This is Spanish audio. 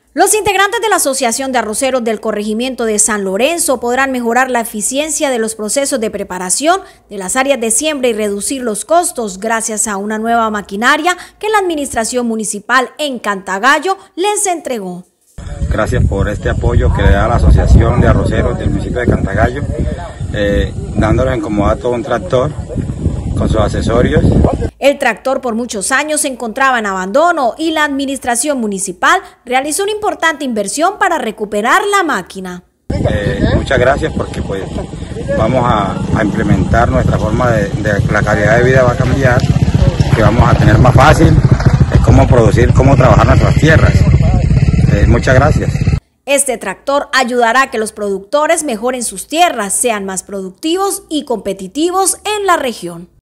Los integrantes de la Asociación de Arroceros del Corregimiento de San Lorenzo podrán mejorar la eficiencia de los procesos de preparación de las áreas de siembra y reducir los costos gracias a una nueva maquinaria que la administración municipal en Cantagallo les entregó. Gracias por este apoyo que le da la Asociación de Arroceros del municipio de Cantagallo, dándoles en comodato un tractor con sus accesorios. El tractor por muchos años se encontraba en abandono y la administración municipal realizó una importante inversión para recuperar la máquina. Muchas gracias porque pues vamos a implementar nuestra forma de la calidad de vida va a cambiar, que vamos a tener más fácil cómo producir, cómo trabajar nuestras tierras. Muchas gracias. Este tractor ayudará a que los productores mejoren sus tierras, sean más productivos y competitivos en la región.